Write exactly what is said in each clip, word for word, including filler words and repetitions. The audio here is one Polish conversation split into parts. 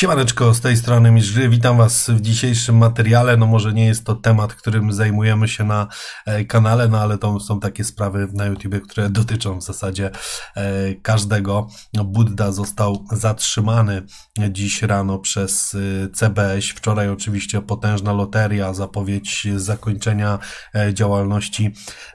Siemaneczko, z tej strony Mistrz Gry. Witam Was w dzisiejszym materiale. No może nie jest to temat, którym zajmujemy się na kanale, no ale to są takie sprawy na YouTubie, które dotyczą w zasadzie każdego. Budda został zatrzymany dziś rano przez C B S. Wczoraj oczywiście potężna loteria, zapowiedź zakończenia działalności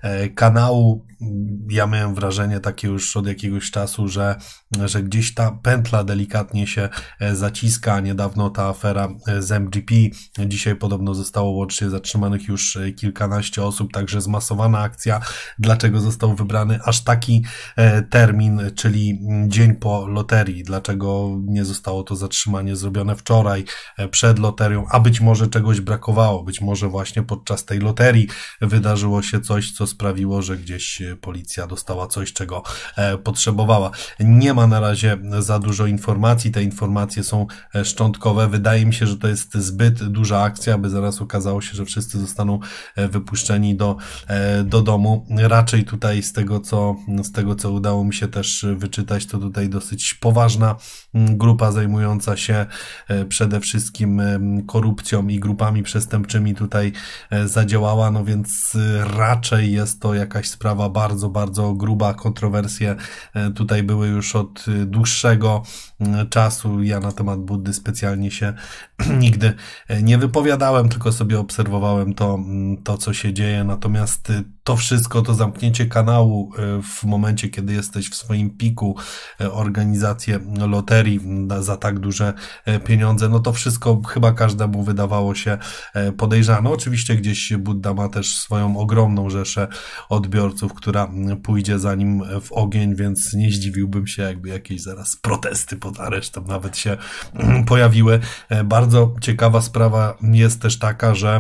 kanału. Ja miałem wrażenie takie już od jakiegoś czasu, że, że gdzieś ta pętla delikatnie się zaciska. Niedawno ta afera z M G P. Dzisiaj podobno zostało łącznie zatrzymanych już kilkanaście osób, także zmasowana akcja. Dlaczego został wybrany aż taki termin, czyli dzień po loterii? Dlaczego nie zostało to zatrzymanie zrobione wczoraj, przed loterią? A być może czegoś brakowało. Być może właśnie podczas tej loterii wydarzyło się coś, co sprawiło, że gdzieś policja dostała coś, czego potrzebowała. Nie ma na razie za dużo informacji. Te informacje są szczątkowe. Wydaje mi się, że to jest zbyt duża akcja, aby zaraz okazało się, że wszyscy zostaną wypuszczeni do, do domu. Raczej tutaj z tego, co, z tego, co udało mi się też wyczytać, to tutaj dosyć poważna grupa zajmująca się przede wszystkim korupcją i grupami przestępczymi tutaj zadziałała, no więc raczej jest to jakaś sprawa bardzo, bardzo gruba. Kontrowersje tutaj były już od dłuższego czasu. Ja na temat Buddy specjalnie się nigdy nie wypowiadałem, tylko sobie obserwowałem to, to co się dzieje. Natomiast to wszystko, to zamknięcie kanału w momencie, kiedy jesteś w swoim piku, organizację loterii za tak duże pieniądze, no to wszystko chyba każdemu wydawało się podejrzane. Oczywiście gdzieś Budda ma też swoją ogromną rzeszę odbiorców, która pójdzie za nim w ogień, więc nie zdziwiłbym się, jakby jakieś zaraz protesty pod aresztem nawet się pojawiły. Bardzo ciekawa sprawa jest też taka, że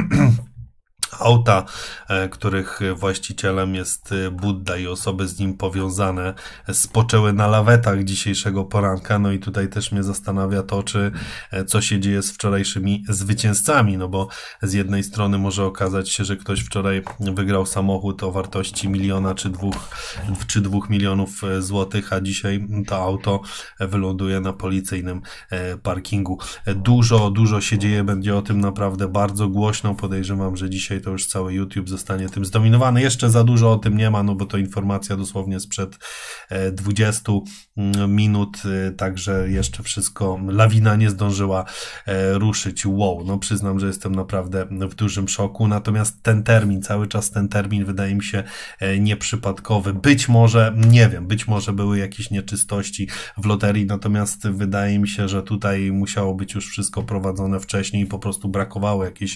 auta, których właścicielem jest Budda i osoby z nim powiązane, spoczęły na lawetach dzisiejszego poranka. No i tutaj też mnie zastanawia to, czy co się dzieje z wczorajszymi zwycięzcami, no bo z jednej strony może okazać się, że ktoś wczoraj wygrał samochód o wartości miliona czy dwóch, czy dwóch milionów złotych, a dzisiaj to auto wyląduje na policyjnym parkingu. Dużo, dużo się dzieje, będzie o tym naprawdę bardzo głośno. Podejrzewam, że dzisiaj to już cały YouTube zostanie tym zdominowany. Jeszcze za dużo o tym nie ma, no bo to informacja dosłownie sprzed dwudziestu minut, także jeszcze wszystko, lawina nie zdążyła ruszyć. Wow, no przyznam, że jestem naprawdę w dużym szoku, natomiast ten termin, cały czas ten termin wydaje mi się nieprzypadkowy. Być może, nie wiem, być może były jakieś nieczystości w loterii, natomiast wydaje mi się, że tutaj musiało być już wszystko prowadzone wcześniej i po prostu brakowało jakiejś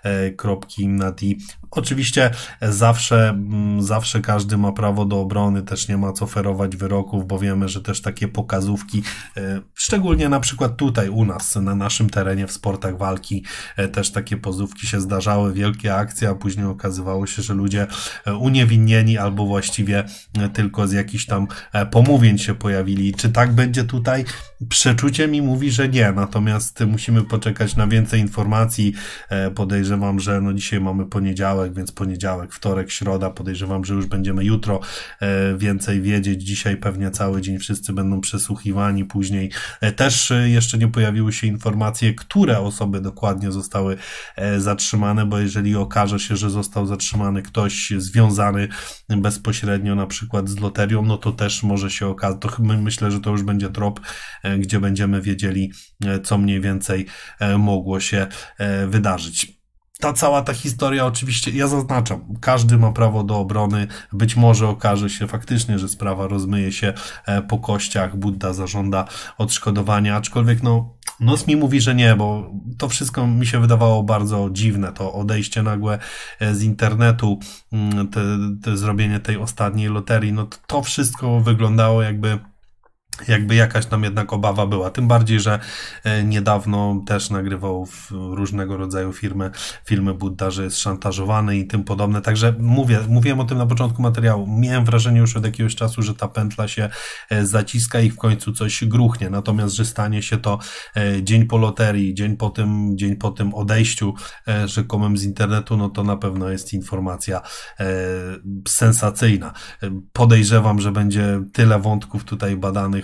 kropki na i oczywiście zawsze, zawsze każdy ma prawo do obrony, też nie ma co ferować wyroków, bo wiemy, że też takie pokazówki, szczególnie na przykład tutaj u nas, na naszym terenie w sportach walki, też takie pozówki się zdarzały, wielkie akcje, a później okazywało się, że ludzie uniewinnieni albo właściwie tylko z jakichś tam pomówień się pojawili. Czy tak będzie tutaj? Przeczucie mi mówi, że nie, natomiast musimy poczekać na więcej informacji. Podejrzewam, że no dzisiaj mamy poniedziałek, więc poniedziałek, wtorek, środa, podejrzewam, że już będziemy jutro więcej wiedzieć. Dzisiaj pewnie cały dzień wszyscy będą przesłuchiwani, później też jeszcze nie pojawiły się informacje, które osoby dokładnie zostały zatrzymane, bo jeżeli okaże się, że został zatrzymany ktoś związany bezpośrednio na przykład z loterią, no to też może się okazać, to myślę, że to już będzie trop, gdzie będziemy wiedzieli, co mniej więcej mogło się wydarzyć. Ta cała ta historia oczywiście, ja zaznaczam, każdy ma prawo do obrony, być może okaże się faktycznie, że sprawa rozmyje się po kościach, Budda zażąda odszkodowania, aczkolwiek no, nos mi mówi, że nie, bo to wszystko mi się wydawało bardzo dziwne, to odejście nagłe z internetu, te, te zrobienie tej ostatniej loterii, no to, to wszystko wyglądało jakby jakby jakaś tam jednak obawa była. Tym bardziej, że niedawno też nagrywał w różnego rodzaju firmy, filmy Budda, że jest szantażowany i tym podobne. Także mówię, mówiłem o tym na początku materiału. Miałem wrażenie już od jakiegoś czasu, że ta pętla się zaciska i w końcu coś gruchnie. Natomiast, że stanie się to dzień po loterii, dzień po tym, dzień po tym odejściu rzekomym z internetu, no to na pewno jest informacja sensacyjna. Podejrzewam, że będzie tyle wątków tutaj badanych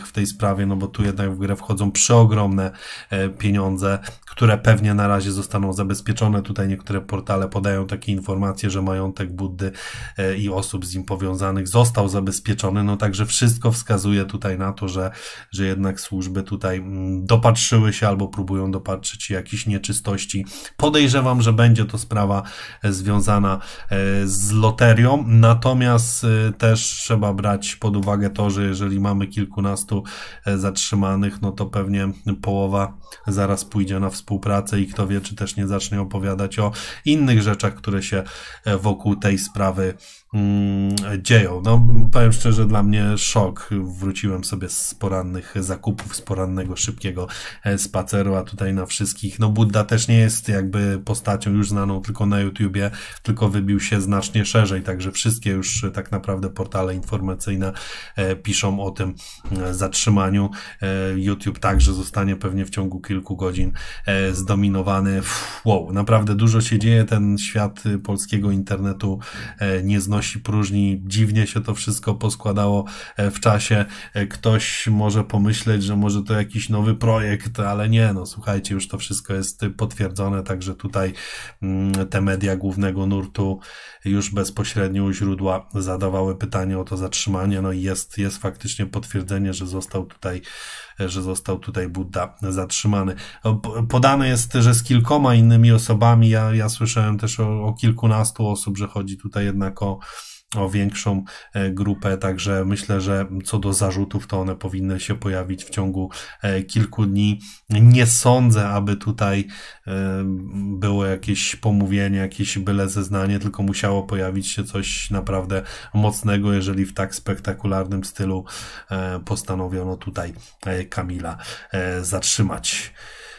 zaangażowanych w tej sprawie, no bo tu jednak w grę wchodzą przeogromne pieniądze, które pewnie na razie zostaną zabezpieczone. Tutaj niektóre portale podają takie informacje, że majątek Buddy i osób z nim powiązanych został zabezpieczony, no także wszystko wskazuje tutaj na to, że, że jednak służby tutaj dopatrzyły się albo próbują dopatrzyć się jakichś nieczystości. Podejrzewam, że będzie to sprawa związana z loterią, natomiast też trzeba brać pod uwagę to, że jeżeli mamy kilkunastu zatrzymanych, no to pewnie połowa zaraz pójdzie na współpracę i kto wie, czy też nie zacznie opowiadać o innych rzeczach, które się wokół tej sprawy dzieją. No, powiem szczerze, dla mnie szok. Wróciłem sobie z porannych zakupów, z porannego szybkiego spaceru, a tutaj na wszystkich, no Budda też nie jest jakby postacią już znaną tylko na YouTubie, tylko wybił się znacznie szerzej, także wszystkie już tak naprawdę portale informacyjne piszą o tym zatrzymaniu. YouTube także zostanie pewnie w ciągu kilku godzin zdominowany. Wow, naprawdę dużo się dzieje, ten świat polskiego internetu nie znosi próżni, dziwnie się to wszystko poskładało w czasie. Ktoś może pomyśleć, że może to jakiś nowy projekt, ale nie, no słuchajcie, już to wszystko jest potwierdzone, także tutaj te media głównego nurtu już bezpośrednio u źródła zadawały pytanie o to zatrzymanie, no i jest, jest faktycznie potwierdzenie, że został tutaj że został tutaj Budda zatrzymany. Podane jest, że z kilkoma innymi osobami, ja, ja słyszałem też o, o kilkunastu osób, że chodzi tutaj jednak o o większą grupę, także myślę, że co do zarzutów, to one powinny się pojawić w ciągu kilku dni. Nie sądzę, aby tutaj było jakieś pomówienie, jakieś byle zeznanie, tylko musiało pojawić się coś naprawdę mocnego, jeżeli w tak spektakularnym stylu postanowiono tutaj Kamila zatrzymać.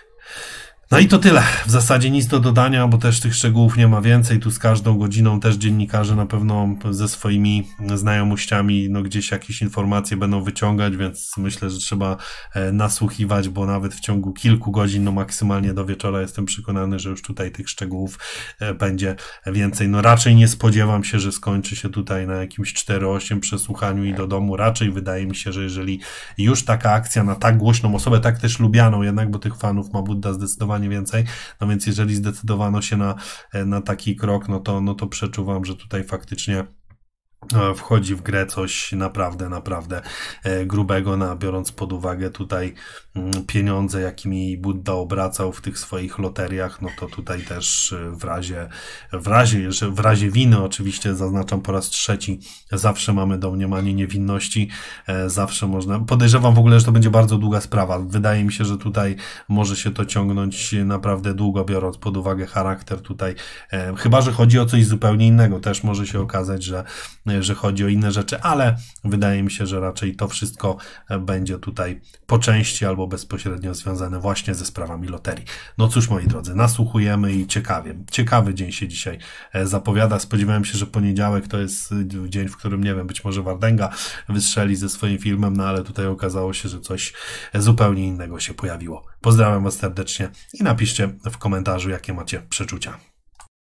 No i to tyle. W zasadzie nic do dodania, bo też tych szczegółów nie ma więcej. Tu z każdą godziną też dziennikarze na pewno ze swoimi znajomościami no gdzieś jakieś informacje będą wyciągać, więc myślę, że trzeba nasłuchiwać, bo nawet w ciągu kilku godzin, no maksymalnie do wieczora jestem przekonany, że już tutaj tych szczegółów będzie więcej. No raczej nie spodziewam się, że skończy się tutaj na jakimś cztery osiem przesłuchaniu i do domu. Raczej wydaje mi się, że jeżeli już taka akcja na tak głośną osobę, tak też lubianą jednak, bo tych fanów ma Budda zdecydowanie więcej, no więc jeżeli zdecydowano się na, na taki krok, no to, no to przeczuwam, że tutaj faktycznie wchodzi w grę coś naprawdę, naprawdę grubego, no, biorąc pod uwagę tutaj pieniądze, jakimi Budda obracał w tych swoich loteriach, no to tutaj też w razie, w razie, że w razie winy, oczywiście zaznaczam po raz trzeci, zawsze mamy domniemanie niewinności, zawsze można, podejrzewam w ogóle, że to będzie bardzo długa sprawa, wydaje mi się, że tutaj może się to ciągnąć naprawdę długo, biorąc pod uwagę charakter tutaj, chyba że chodzi o coś zupełnie innego, też może się okazać, że że chodzi o inne rzeczy, ale wydaje mi się, że raczej to wszystko będzie tutaj po części albo bezpośrednio związane właśnie ze sprawami loterii. No cóż, moi drodzy, nasłuchujemy i ciekawie. Ciekawy dzień się dzisiaj zapowiada. Spodziewałem się, że poniedziałek to jest dzień, w którym, nie wiem, być może Wardęga wystrzeli ze swoim filmem, no ale tutaj okazało się, że coś zupełnie innego się pojawiło. Pozdrawiam Was serdecznie i napiszcie w komentarzu, jakie macie przeczucia.